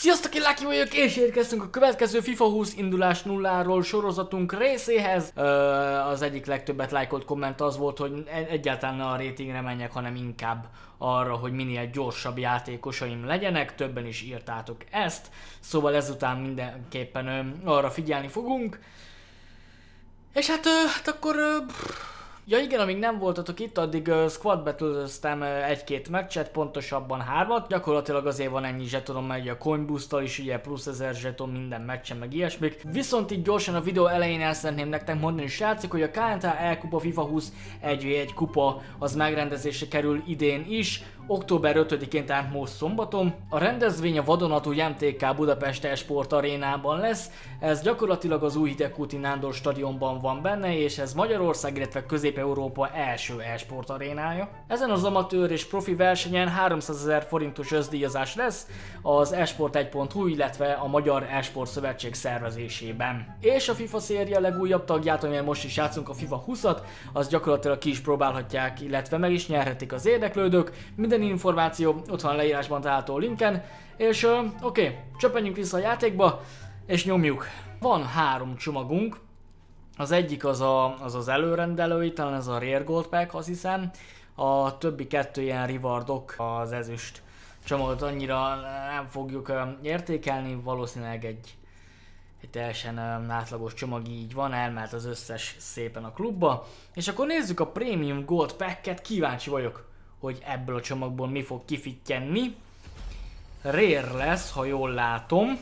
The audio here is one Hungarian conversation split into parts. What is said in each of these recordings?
Sziasztok, én Lucky vagyok, és érkeztünk a következő FIFA 20 indulás nulláról sorozatunk részéhez. Az egyik legtöbbet lájkolt komment az volt, hogy egyáltalán ne a ratingre menjek, hanem inkább arra, hogy minél gyorsabb játékosaim legyenek. Többen is írtátok ezt, szóval ezután mindenképpen arra figyelni fogunk. És hát akkor... Ja igen, amíg nem voltatok itt, addig squad battle-öztem egy-két meccset, pontosabban 3-at. Gyakorlatilag azért van ennyi zsetonom, mert a coin boost-tal is ugye plusz 1000 zseton minden meccsen, meg ilyesmik. Viszont így gyorsan a videó elején el szeretném nektek mondani, srácok, hogy a KNTL kupa FIFA 20 1v1 kupa az megrendezésre kerül idén is. Október 5-én, tehát most szombaton. A rendezvény a vadonatúj MTK Budapest Esport arénában lesz. Ez gyakorlatilag az új Hidegkúti Nándor stadionban van benne, és ez Magyarország, illetve Közép-Európa első esport arénája. Ezen az amatőr és profi versenyen 300 000 forintos összdíjazás lesz az esport1.hu, illetve a Magyar Esport Szövetség szervezésében. És a FIFA széria legújabb tagját, amivel most is játszunk, a FIFA 20-at, az gyakorlatilag ki is próbálhatják, illetve meg is nyerhetik az érdeklődők. Minden információ ott van a leírásban található linken, és oké, csöppenjünk vissza a játékba, és nyomjuk. Van 3 csomagunk, az egyik az előrendelői, talán ez a Rare Gold Pack, azt hiszem, a többi 2 ilyen rewardok, az ezüst csomagot annyira nem fogjuk értékelni, valószínűleg egy teljesen átlagos csomag így van, elment az összes szépen a klubba, és akkor nézzük a Premium Gold Packet, kíváncsi vagyok, hogy ebből a csomagból mi fog kifittyenni. Rare lesz, ha jól látom.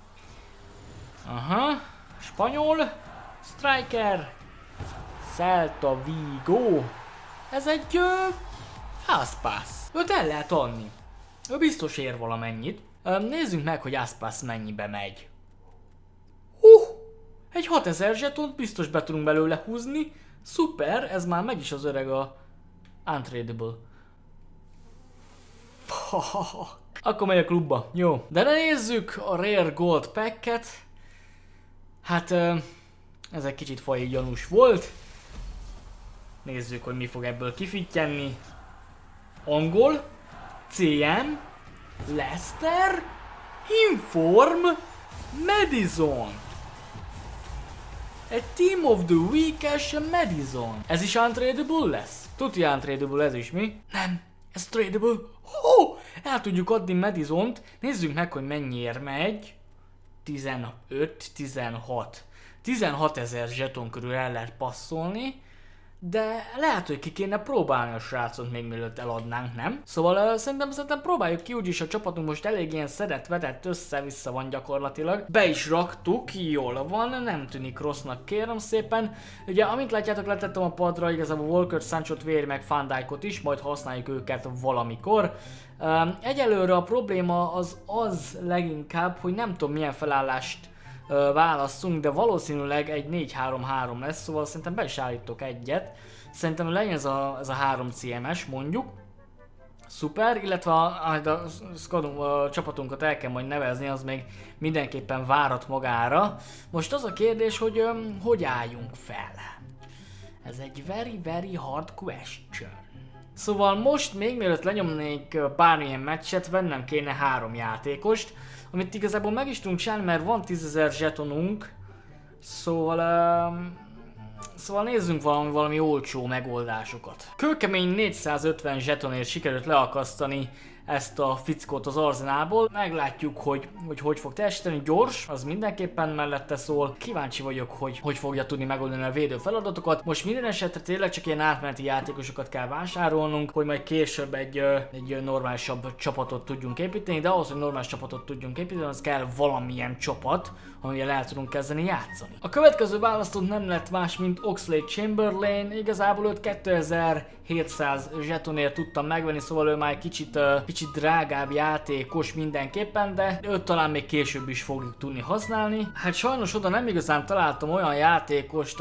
Aha, spanyol, striker, Celta Vigo. Ez egy Aspas. Őt el lehet adni. Ő biztos ér valamennyit. Nézzünk meg, hogy Aspas mennyibe megy. Egy 6000 zsetont biztos be tudunk belőle húzni. Szuper, ez már megy is az öreg a Untradable. Akkor megy a klubba. Jó. De ne nézzük a Rare Gold Packet. Hát ez egy kicsit faji gyanús volt. Nézzük, hogy mi fog ebből kifittyenni. Angol, CM, Leicester, Inform, Madison. Egy Team of the Week-es Madison. Ez is untradable lesz? Tudja untradable ez is, mi? Nem. Ez tradable. El tudjuk adni Madisont. Nézzük meg, hogy mennyiért megy. 15, 16. 16 000 zseton körül el lehet passzolni. De lehet, hogy ki kéne próbálni a srácot még mielőtt eladnánk, nem? Szóval szerintem próbáljuk ki, úgyis a csapatunk most elég ilyen szedett-vetett össze-vissza van gyakorlatilag. Be is raktuk, jól van, nem tűnik rossznak, kérem szépen. Ugye, amint látjátok, letettem a padra igazából Walker, Sanchot, Vér meg Van Dijkot is, majd használjuk őket valamikor. Egyelőre a probléma az leginkább, hogy nem tudom milyen felállást válasszunk, de valószínűleg egy 4-3-3 lesz, szóval szerintem be is állítok egyet. Szerintem legyen ez a 3 CMS mondjuk. Szuper, illetve a csapatunkat el kell majd nevezni, az még mindenképpen várat magára. Most az a kérdés, hogy hogy álljunk fel. Ez egy very hard question. Szóval most még mielőtt lenyomnék bármilyen meccset, vennem kéne 3 játékost, amit igazából meg is tudunk csinálni, mert van 10 000 zsetonunk, szóval nézzünk valami olcsó megoldásokat. Kőkemény 450 zsetonért sikerült leakasztani ezt a fickót az Arzenálból. Meglátjuk, hogy fog teljesíteni. Gyors, az mindenképpen mellette szól. Kíváncsi vagyok, hogy fogja tudni megoldani a védő feladatokat. Most minden esetre tényleg csak ilyen átmeneti játékosokat kell vásárolnunk, hogy majd később egy normálisabb csapatot tudjunk építeni, de ahhoz, hogy normális csapatot tudjunk építeni, az kell valamilyen csapat, amivel el tudunk kezdeni játszani. A következő választott nem lett más, mint Oxlade-Chamberlain. Igazából őt 2700 zsetonért tudtam megvenni, szóval ő már egy kicsit drágább játékos mindenképpen, de őt talán még később is fogjuk tudni használni. Hát sajnos oda nem igazán találtam olyan játékost,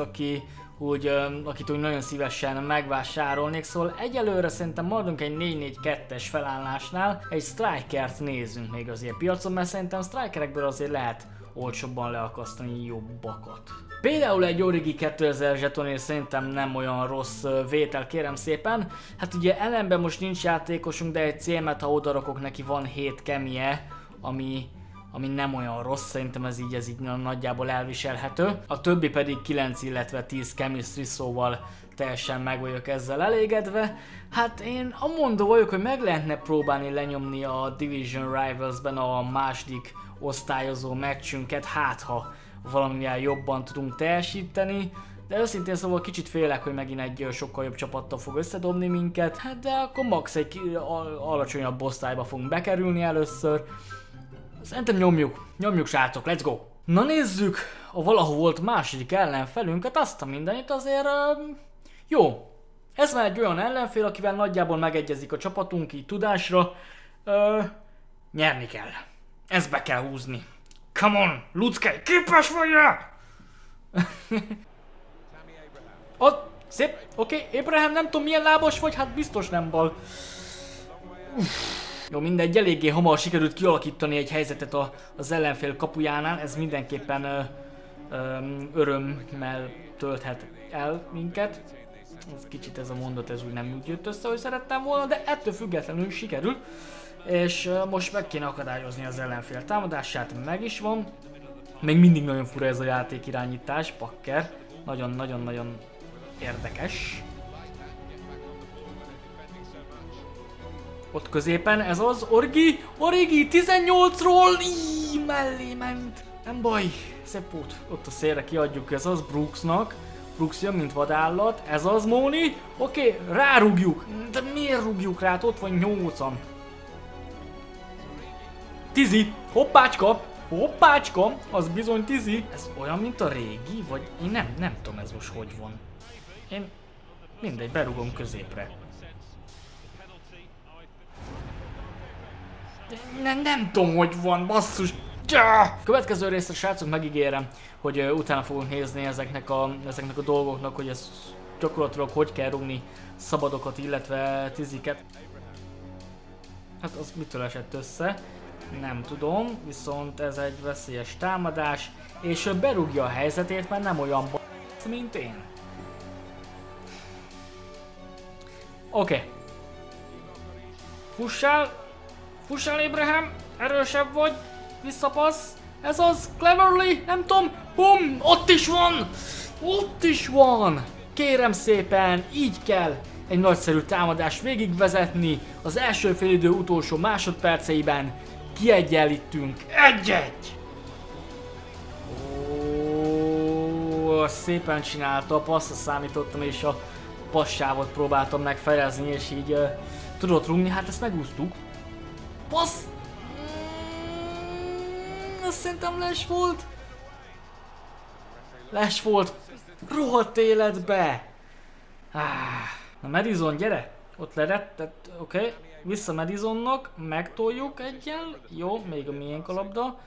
akit úgy nagyon szívesen megvásárolnék, szóval egyelőre szerintem maradunk egy 4-4-2-es felállásnál, egy strikert nézzünk még azért piacon, mert szerintem strikerekből azért lehet olcsóbban leakasztani jobbakat. Például egy Origi 2000 zsetonért szerintem nem olyan rossz vétel, kérem szépen. Hát ugye ellenben most nincs játékosunk, de egy CM-et ha odarakok neki, van 7 kemie, ami ami nem olyan rossz, szerintem ez így nagyjából elviselhető. A többi pedig 9, illetve 10 chemistry, szóval teljesen meg vagyok ezzel elégedve. Hát én amondó vagyok, hogy meg lehetne próbálni lenyomni a Division Rivals-ben a második osztályozó meccsünket, hát ha valamivel jobban tudunk teljesíteni. De őszintén szóval kicsit félek, hogy megint egy sokkal jobb csapattal fog összedobni minket. Hát de akkor max egy alacsonyabb osztályba fogunk bekerülni először. Szerintem nyomjuk srácok, let's go! Na nézzük a valahol volt második ellenfelünket, azt a mindenit azért jó. Ez már egy olyan ellenfél, akivel nagyjából megegyezik a csapatunk így tudásra. Nyerni kell. Ezt be kell húzni. Come on, Lucke, képes vagy-e? Ott, szép, oké, Abraham, nem tudom milyen lábas vagy, hát biztos nem bal. Jó, mindegy, eléggé hamar sikerült kialakítani egy helyzetet az ellenfél kapujánál, ez mindenképpen örömmel tölthet el minket. Kicsit ez a mondat, ez úgy nem úgy jött össze, hogy szerettem volna, de ettől függetlenül sikerül. És most meg kéne akadályozni az ellenfél támadását, meg is van. Még mindig nagyon fura ez a játékirányítás, pakker. Nagyon-nagyon érdekes. Ott középen ez az Origi 18-ról mellé ment. Nem baj, szép volt. Ott a szélre kiadjuk, ez az Brooksnak. Brooks jön, mint vadállat. Ez az Móni. Oké, rárúgjuk. De miért rúgjuk rá? Ott van 8-an. Tizi, hoppácska, az bizony Tizi. Ez olyan, mint a régi, vagy én nem tudom ez most hogy van. Én mindegy, berúgom középre. Nem tudom, hogy van, basszus. Következő részre, srácok, megígérem, hogy utána fogunk nézni ezeknek a dolgoknak, hogy ez gyakorlatilag hogy kell rúgni szabadokat, illetve tiziket. Hát az mitől esett össze? Nem tudom, viszont ez egy veszélyes támadás, és ő berúgja a helyzetét, mert nem olyan mint én. Oké. Fussál Abraham, erősebb vagy, visszapassz, ez az, cleverly, nem tudom, bum, ott is van, kérem szépen, így kell egy nagyszerű támadást végigvezetni, az első félidő utolsó másodperceiben kiegyenlítünk, 1-1! Ó, szépen csinálta, a passzra számítottam és a passzsávot próbáltam megfejezni és így tudott rúgni, hát ezt megúsztuk. Passz! Azt szerintem les volt. Rohadt életbe! Na Madison, gyere! Ott lerettet, oké. Vissza Madisonnak, megtoljuk egyen. Jó, még a miénk a labda.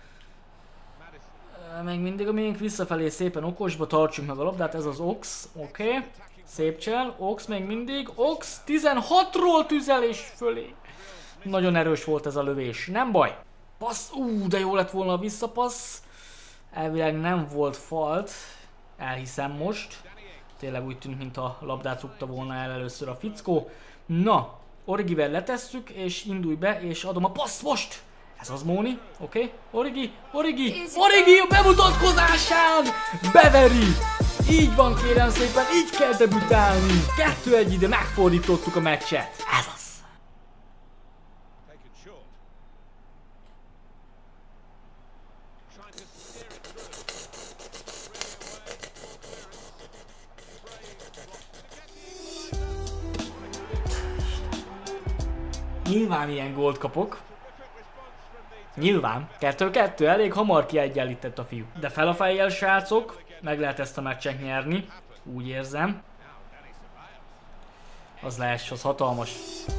Még mindig a miénk, visszafelé szépen okosba tartsunk meg a labdát, ez az Ox, oké. Szép csel, Ox még mindig, Ox 16-ról tüzelés fölé. Nagyon erős volt ez a lövés, nem baj. Passz, de jó lett volna a visszapassz. Elvileg nem volt falt, elhiszem most. Tényleg úgy tűnt, mint a labdát rúgta volna el először a fickó. Na, Origivel letesszük, és indulj be, és adom a passz most! Ez az Móni, oké? Origi a bemutatkozásán beveri! Így van, kérem szépen, így kell debütálni! 2-1 ide megfordítottuk a meccset. Ez az! Nyilván ilyen gólt kapok. Nyilván. 2-2, elég hamar kiegyenlített a fiú. De fel a fejjel, srácok, meg lehet ezt a meccset nyerni. Úgy érzem. Az lesz, az hatalmas.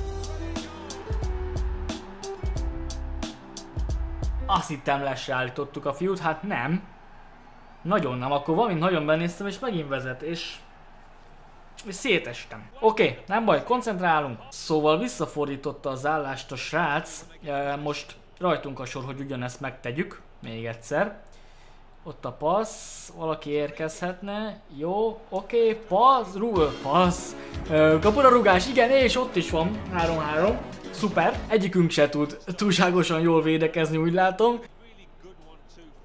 Azt hittem lesre állítottuk a fiút, hát nem. Nagyon nem, akkor valamint nagyon benéztem és megint vezet, és szétestem. Oké, nem baj, koncentrálunk. Szóval visszafordította az állást a srác. Most rajtunk a sor, hogy ugyanezt megtegyük. Még egyszer. Ott a passz, valaki érkezhetne. Jó, oké, passz. Kapura rugás, igen, és ott is van. 3-3. Szuper. Egyikünk se tud túlságosan jól védekezni, úgy látom.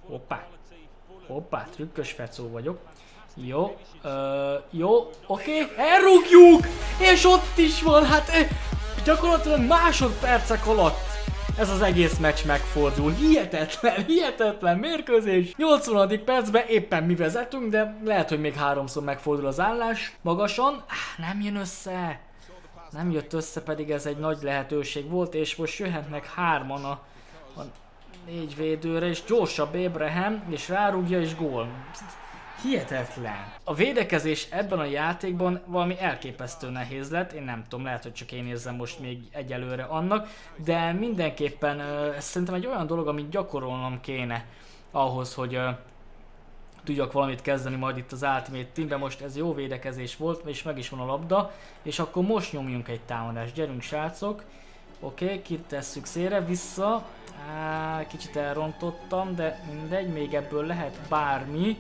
Hoppá, trükkös fecó vagyok. Jó, jó, oké, elrúgjuk! És ott is van, hát gyakorlatilag másodpercek alatt ez az egész meccs megfordul. Hihetetlen mérkőzés. 80. percben éppen mi vezetünk, de lehet, hogy még 3-szor megfordul az állás. Magasan, nem jön össze. Nem jött össze, pedig ez egy nagy lehetőség volt, és most jöhetnek 3-an a 4 védőre, és gyorsabb Abraham, és rárúgja, és gól. Hihetetlen. A védekezés ebben a játékban valami elképesztő nehéz lett, én nem tudom, lehet, hogy csak én érzem most még egyelőre annak, de mindenképpen szerintem egy olyan dolog, amit gyakorolnom kéne ahhoz, hogy tudjak valamit kezdeni majd itt az Ultimate Teamben. Most ez jó védekezés volt, és meg is van a labda, és akkor most nyomjunk egy támadást. Gyerünk, srácok. Oké, kitesszük szélre, vissza. Kicsit elrontottam, de mindegy, még ebből lehet bármi.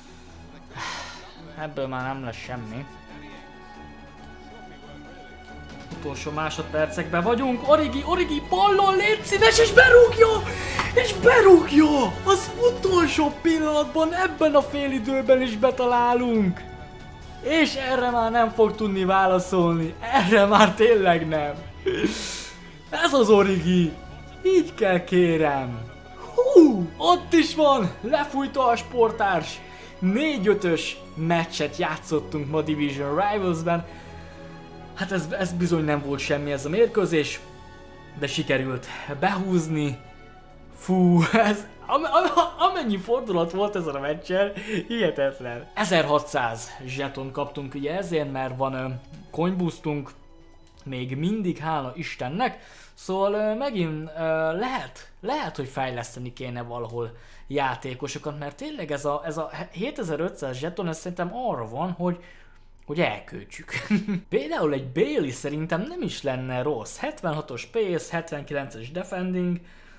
Ebből már nem lesz semmi. Utolsó másodpercekben vagyunk. Origi ballon, légy szíves, és berúgja! És berúgja! Az utolsó pillanatban, ebben a félidőben is betalálunk. És erre már nem fog tudni válaszolni. Erre már tényleg nem. Ez az Origi. Így kell, kérem. Hú, ott is van. Lefújta a sportárs. 4-5-ös meccset játszottunk ma Division Rivals-ben. Hát ez bizony nem volt semmi ez a mérkőzés, de sikerült behúzni. Fú, ez amennyi fordulat volt ezen a meccsen, hihetetlen. 1600 zseton kaptunk ugye ezért, mert van coinboostunk, még mindig hála Istennek. Szóval megint lehet, hogy fejleszteni kéne valahol játékosokat, mert tényleg ez a 7500 zseton, ez szerintem arra van, hogy elköltsük. Például egy Bailey szerintem nem is lenne rossz. 76-os pace, 79-es defending,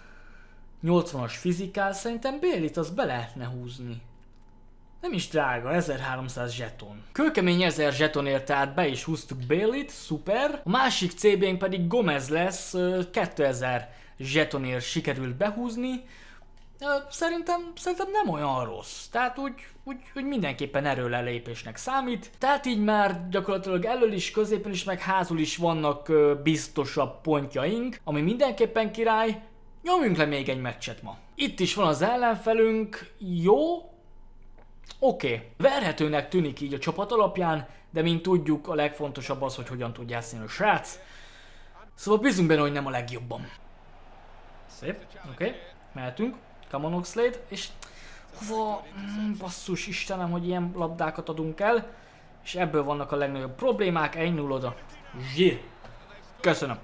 80-as fizikál, szerintem Bailey-t az be lehetne húzni. Nem is drága, 1300 zseton. Kőkemény 1000 zsetonért, tehát be is húztuk Bailey-t, szuper. A másik CB-nk pedig Gomez lesz, 2000 zsetonért sikerült behúzni. Szerintem nem olyan rossz, tehát úgy mindenképpen erőlelépésnek számít. Tehát így már gyakorlatilag elől is, középen is, meg házul is vannak biztosabb pontjaink, ami mindenképpen király. Nyomjunk le még egy meccset ma. Itt is van az ellenfelünk, jó. Oké. Verhetőnek tűnik így a csapat alapján, de mint tudjuk, a legfontosabb az, hogy hogyan tud játszani a srác. Szóval bízunk benne, hogy nem a legjobban. Szép, oké. Mehetünk. Come on, Oxlade, és hova? Basszus Istenem, hogy ilyen labdákat adunk el, és ebből vannak a legnagyobb problémák, 1-0 oda. Zsír. Köszönöm.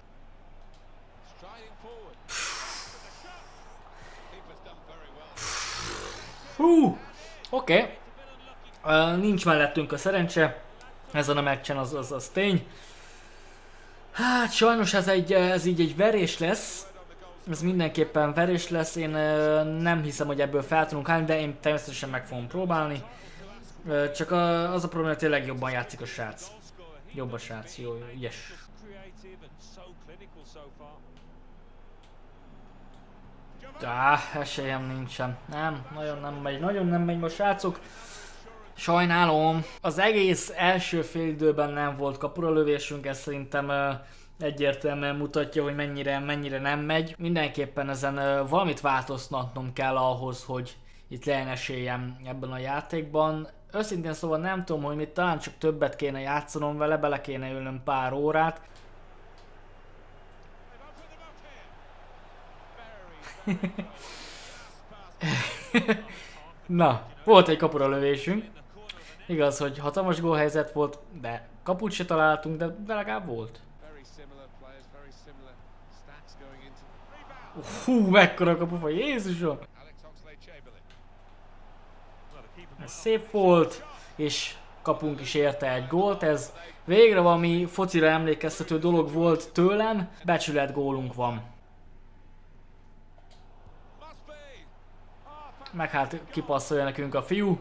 Oké. Nincs mellettünk a szerencse, ezen a meccsen az tény. Hát sajnos ez így egy verés lesz. Ez mindenképpen verés lesz, én nem hiszem, hogy ebből fel tudunk állni, de én természetesen meg fogom próbálni. Csak az a probléma, hogy tényleg jobban játszik a srác. Jobb a srác, jó, ügyes. Esélyem nincsen. Nagyon nem megy ma, srácok. Sajnálom. Az egész első félidőben nem volt kapuralövésünk, ez szerintem egyértelműen mutatja, hogy mennyire nem megy. Mindenképpen ezen valamit változtatnom kell ahhoz, hogy itt legyen esélyem ebben a játékban. Őszintén szóval nem tudom, hogy mit, talán csak többet kéne játszanom vele, bele kéne ülnöm pár órát. Na, volt egy kapuralövésünk. Igaz, hogy hatalmas gólhelyzet volt, de kaput se találtunk, de legalább volt. Hú, mekkora kapufa, Jézusom! Ez szép volt, és kapunk is érte egy gólt, ez végre valami focira emlékeztető dolog volt tőlem, becsület gólunk van. Meg hát kipasszolja nekünk a fiú.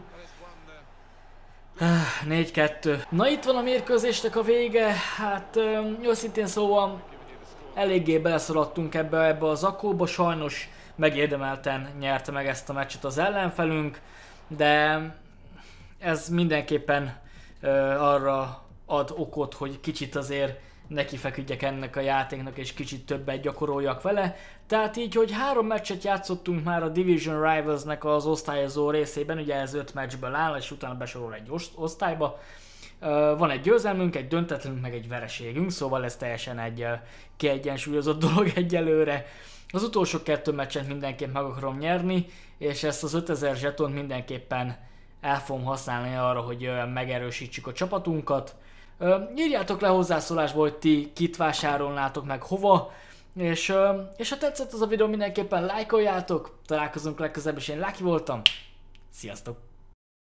4-2. Na itt van a mérkőzésnek a vége, hát őszintén szóval eléggé beleszaladtunk ebbe a zakóba, sajnos megérdemelten nyerte meg ezt a meccset az ellenfelünk, de ez mindenképpen arra ad okot, hogy kicsit azért nekifeküdjek ennek a játéknak és kicsit többet gyakoroljak vele. Tehát így, hogy 3 meccset játszottunk már a Division Rivals-nek az osztályozó részében, ugye ez 5 meccsből áll, és utána besorol egy osztályba. Van egy győzelmünk, egy döntetlenünk, meg egy vereségünk, szóval ez teljesen egy kiegyensúlyozott dolog egyelőre. Az utolsó 2 meccset mindenképp meg akarom nyerni, és ezt az 5000 zsetont mindenképpen el fogom használni arra, hogy megerősítsük a csapatunkat. Írjátok le hozzászólásba, hogy ti kit vásárolnátok meg hova, és ha tetszett az a videó, mindenképpen lájkoljátok, találkozunk legközelebb, és én Lucky voltam. Sziasztok!